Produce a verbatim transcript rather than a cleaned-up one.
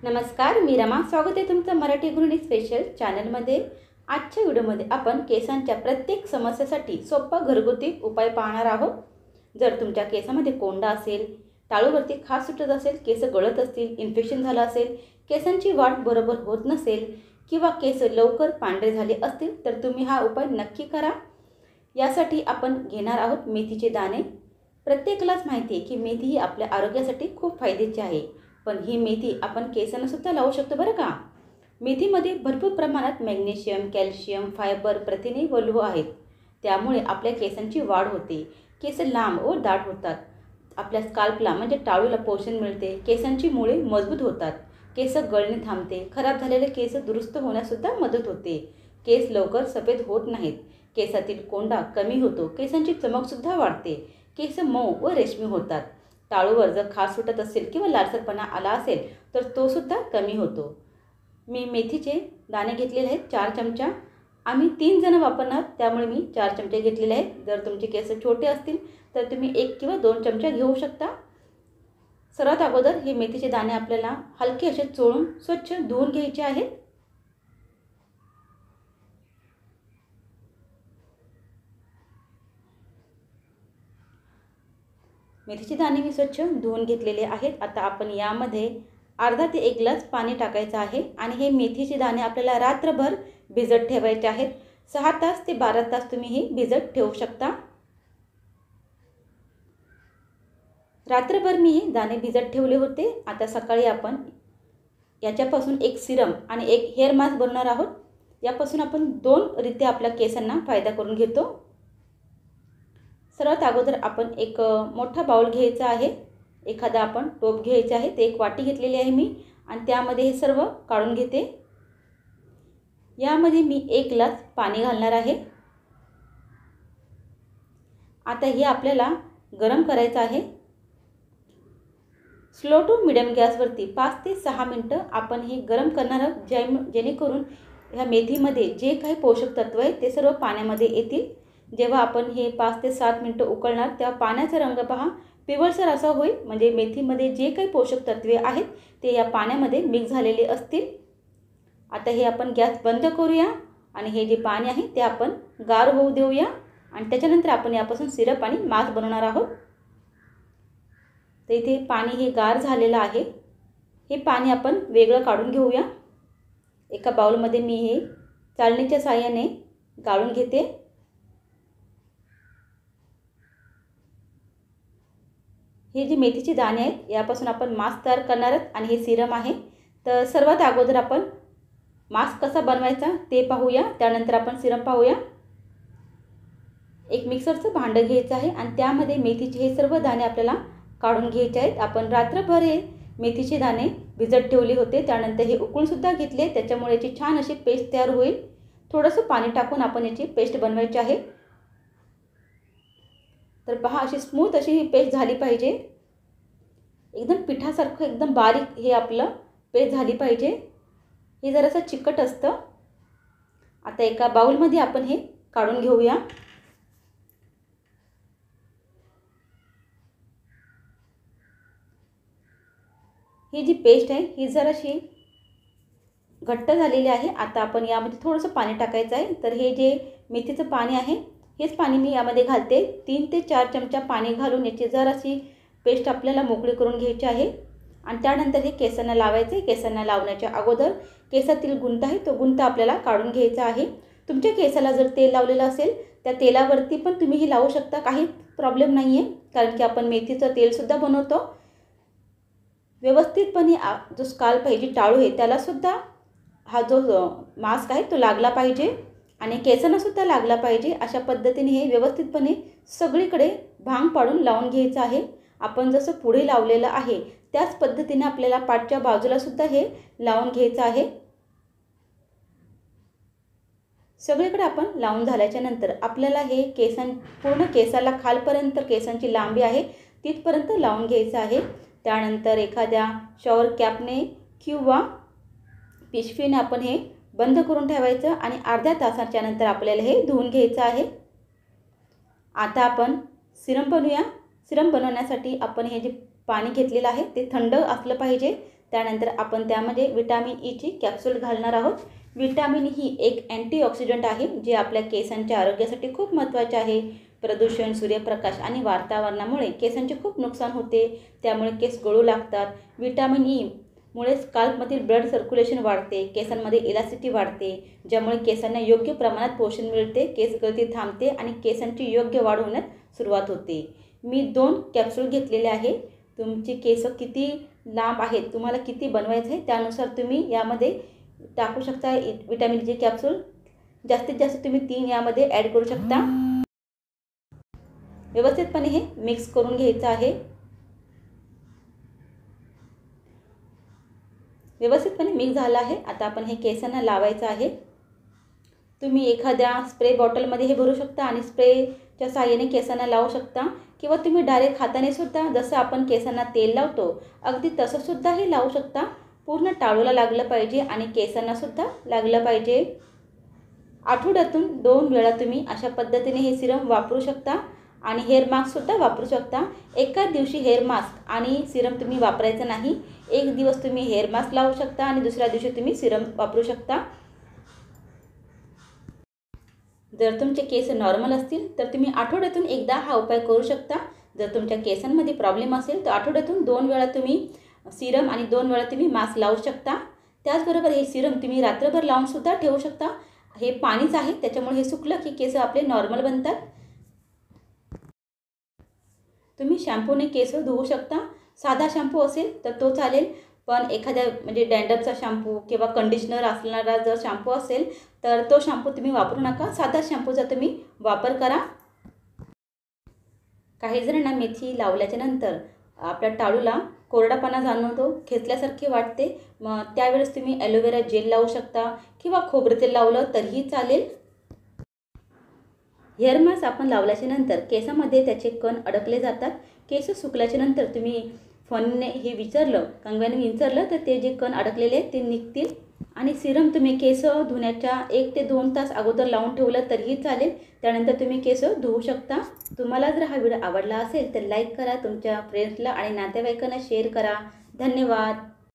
नमस्कार, मी रमा. स्वागत आहे तुमचं मराठी गृहिणी स्पेशल चॅनलमध्ये. आजच्या व्हिडिओमध्ये आपण केसांच्या प्रत्येक समस्येसाठी सोपा घरगुती उपाय पाहणार आहोत. जर तुमच्या केसामध्ये कोंडा असेल, टाळूवरती खाज सुटत असेल, केस गळत असतील, इन्फेक्शन झालं असेल, केसांची वाढ बरोबर होत नसेल किंवा केस लवकर पांढरे झाले असतील तर तुम्ही हा उपाय नक्की करा. यासाठी आपण घेणार आहोत मेथीचे दाणे. प्रत्येकालाच माहिती आहे की मेथी ही आपल्या आरोग्यासाठी खूप फायद्याची आहे, पण ही मेथी आपण केसांना सुद्धा लावू शकतो बरं का. मेथीमध्ये भरपूर प्रमाणात मॅग्नेशियम, कॅल्शियम, फायबर, प्रथिने व लोह आहेत. त्यामुळे आपल्या केसांची वाढ होते, केस लांब व दाट होतात. आपल्या स्काल्पला म्हणजे टाळूला पोषण मिळते, केसांची मुळे मजबूत होतात, केस गळणे थांबते, खराब झालेले केस दुरुस्त होण्यासुद्धा मदत होते, केस लवकर सफेद होत नाहीत, केसातील कोंडा कमी होतो, केसांची चमकसुद्धा वाढते, केस मऊ व रेशमी होतात. टाळूवर जर खाज सुटत असेल किंवा लालसरपणा आला असेल तर तो सुद्धा कमी होतो. मी मेथीचे दाणे घेतलेले आहेत चार चमचा. आम्ही तीन जण वापरणार त्यामुळे मी चार चमचे घेतलेले आहेत. जर तुमचे केस छोटे असतील तर तुम्ही एक किंवा दोन चमचे घेऊ शकता. सर्वात अगोदर हे मेथीचे दाणे आपल्याला हलके असे चोळून स्वच्छ धुवून घ्यायचे आहेत. मेथीचे दाणे मी स्वच्छ धुवून घेतलेले आहेत. आता आपण यामध्ये अर्धा ते एक ग्लास पाणी टाकायचं आहे आणि हे मेथीचे दाणे आपल्याला रात्रभर भिजत ठेवायचे आहेत. सहा तास ते बारा तास तुम्ही हे भिजत ठेवू शकता. रात्रभर मी हे दाणे भिजत ठेवले होते. आता सकाळी आपण याच्यापासून एक सिरम आणि एक हेअर मास्क बनवणार आहोत. यापासून आपण दोन रीत्या आपल्या केसांना फायदा करून घेतो. सर्वात अगोदर आपण एक मोठा बाउल घ्यायचा आहे. एखादा आपण टोप घ्यायचा आहे. ते एक वाटी घेतलेली आहे मी आणि त्यामध्ये हे सर्व काढून घेते. यामध्ये मी एक ग्लास पाणी घालणार आहे. आता हे आपल्याला गरम करायचं आहे. स्लो टू मिडियम गॅसवरती पाच ते सहा मिनटं आपण हे गरम करणार आहोत, जे जेणेकरून ह्या मेथीमध्ये जे काही पोषक तत्व आहेत ते सर्व पाण्यामध्ये येतील. जेव्हा आपण हे पाच ते सात मिनटं उकळणार तेव्हा पाण्याचा रंग पहा पिवळसर असा होईल, म्हणजे मेथीमध्ये जे काही पोषक तत्वे आहेत ते या पाण्यामध्ये मिक्स झालेले असतील. आता हे आपण गॅस बंद करूया आणि हे जे पाणी आहे ते आपण गार होऊ देऊया आणि त्याच्यानंतर आपण यापासून सिरप आणि मास्क बनवणार आहोत. तर इथे पाणी हे गार झालेलं आहे. हे पाणी आपण वेगळं काढून घेऊया. एका बाउलमध्ये मी हे चाळणीच्या साहाय्याने गाळून घेते. हे जे मेथीचे दाणे आहेत यापासून आपण मास्क तयार करणार आहोत आणि हे सिरम आहे. तर सर्वात अगोदर आपण मास्क कसा बनवायचा ते पाहूया, त्यानंतर आपण सिरम पाहूया. एक मिक्सरचं भांडं घ्यायचं आहे आणि त्यामध्ये मेथीचे हे सर्व दाणे आपल्याला काढून घ्यायचे आहेत. आपण रात्रभर हे मेथीचे दाणे भिजत ठेवले होते, त्यानंतर हे उकळूनसुद्धा घेतले, त्याच्यामुळे याची छान अशी पेस्ट तयार होईल. थोडंसं पाणी टाकून आपण याची पेस्ट बनवायची आहे. तर पहा अशी स्मूथ अशी ही पेस्ट झाली पाहिजे. एकदम पिठासारखं एकदम बारीक हे आपलं पेस्ट झाली पाहिजे. हे जरासं चिकट असतं. आता एका बाउलमध्ये आपण हे काढून घेऊया. ही जी पेस्ट आहे ही जराशी घट्ट झालेली आहे. आता आपण यामध्ये थोडंसं पाणी टाकायचं आहे. तर हे जे मेथीचं पाणी आहे हेच पाणी मी यामध्ये घालते. तीन ते चार चमचा पाणी घालून याची जराशी पेस्ट आपल्याला मोकळी करून घ्यायची आहे आणि त्यानंतर हे केसांना लावायचे. केसांना लावण्याच्या अगोदर केसातील गुंता आहे तो गुंता आपल्याला काढून घ्यायचा आहे. तुमच्या केसाला जर तेल लावलेलं असेल त्या तेलावरती पण तुम्ही हे लावू शकता, काही प्रॉब्लेम नाही आहे, कारण की आपण मेथीचं तेलसुद्धा बनवतो. व्यवस्थितपणे जो स्काल्प आहे, जी टाळू आहे त्यालासुद्धा हा जो मास्क आहे तो लागला पाहिजे आणि केसांनासुद्धा लागला पाहिजे. अशा पद्धतीने हे व्यवस्थितपणे सगळीकडे भांग पाडून लावून घ्यायचं आहे. आपण जसं पुढे लावलेलं आहे त्याच पद्धतीने आपल्याला पाठच्या बाजूलासुद्धा हे लावून घ्यायचं आहे. सगळीकडे आपण लावून झाल्याच्या नंतर आपल्याला हे केसां पूर्ण केसाला खालपर्यंत केसांची लांबी आहे तिथपर्यंत लावून घ्यायचं आहे. त्यानंतर एखाद्या शॉवर कॅपने किंवा पिशवीने आपण हे बंद करून ठेवायचं आणि अर्ध्या तासाच्या नंतर आपल्याला हे धुवून घ्यायचं आहे. आता आपण सिरम बनवूया. सिरम बनवण्यासाठी आपण हे जे पाणी घेतलेलं आहे ते थंड असलं पाहिजे, त्यानंतर आपण त्यामध्ये विटॅमिन ईची कॅप्सूल घालणार आहोत। विटॅमिन ही एक अँटीऑक्सिडंट आहे जे आपल्या केसांच्या आरोग्यासाठी खूप महत्त्वाचे आहे। प्रदूषण, सूर्यप्रकाश आणि वातावरणामुळे केसांचे खूप नुकसान होते, त्यामुळे केस गळू लागतात। विटॅमिन ई मुळे स्काल्पमधील ब्लड सर्क्युलेशन वाढते, केसांमध्ये इलास्टिसिटी वाढते, ज्यामुळे केसांना योग्य प्रमाणात पोषण मिळते, केस गळती थांबते आणि केसांची योग्य वाढ होण्यास सुरुवात होते। मी दोन कॅप्सूल घेतलेले आहे। तुमची केस किती लांब आहेत, तुम्हाला किती बनवायचं आहे त्यानुसार तुम्ही यामध्ये टाकू शकता विटॅमिन ची कॅप्सूल। जास्तीत जास्त तुम्ही तीन यामध्ये ॲड करू शकता। व्यवस्थितपणे हे मिक्स करून घ्यायचं आहे। व्यवस्थितपणे मिक्स झालं आहे। आता आपण हे केसांना लावायचं आहे। तुम्ही एखाद्या स्प्रे बॉटलमध्ये हे भरू शकता आणि स्प्रेच्या सहाय्याने केसांना लावू शकता, किंवा तुम्ही डायरेक्ट हाताने सुद्धा जसं आपण केसांना तेल लावतो अगदी तसं सुद्धा हे लावू शकता। पूर्ण टाळूला लागलं पाहिजे आणि केसांना सुद्धा लागलं पाहिजे। आठवड्यातून दोन वेळा तुम्ही अशा पद्धतीने हे सिरम वापरू शकता आणि हेअर मास्क सुद्धा वापरू शकता। एकाच दिवशी हेअर मास्क आणि सिरम तुम्ही वापरायचं नाही। एक दिवस तुम्ही हेअर मास्क लावू शकता आणि दुसऱ्या दिवशी तुम्ही सिरम वापरू शकता। जर तुमचे केस नॉर्मल असतील तर तुम्ही आठवड्यातून एकदा हा उपाय करू शकता। जर तुमच्या केसांमध्ये प्रॉब्लेम असेल तर आठवड्यातून दोन वेळा तुम्ही सिरम आणि दोन वेळा तुम्ही मास्क लावू शकता। त्याचबरोबर हे सिरम तुम्ही रात्रभर लावून सुद्धा ठेवू शकता। हे पाणीच आहे, त्याच्यामुळे हे सुकलं की केस आपले नॉर्मल बनतात। तुम्ही शॅम्पूने केस धुवू शकता। साधा शॅम्पू असेल तर तो चालेल, पण एखाद्या म्हणजे डॅन्ड्रफचा शॅम्पू किंवा कंडिशनर असणारा जर शॅम्पू असेल तर तो शॅम्पू तुम्ही वापरू नका। साधा शॅम्पूचा तुम्ही वापर करा। काही जणांना मेथी लावल्याच्या नंतर आपल्या टाळूला कोरडापणा जाणवतो, खेचल्यासारखे वाटते, मग त्यावेळेस तुम्ही ॲलोवेरा जेल लावू शकता किंवा खोबरं तेल लावलं तरीही चालेल। हेअर मास्क आपण लावल्याच्या नंतर केसामध्ये त्याचे कण अडकले जातात। केस सुकल्याच्या नंतर तुम्ही फणीने हे विचारलं, कंगव्याने विचारलं तर ते जे कण अडकलेले ते निघतील। आणि सिरम तुम्ही केस धुण्याच्या एक ते दोन तास अगोदर लावून ठेवलं तरीही चालेल, त्यानंतर तुम्ही केस धुवू शकता। तुम्हाला जर हा व्हिडिओ आवडला असेल तर लाईक करा, तुमच्या फ्रेंड्सला आणि नातेवाईकांना शेअर करा। धन्यवाद।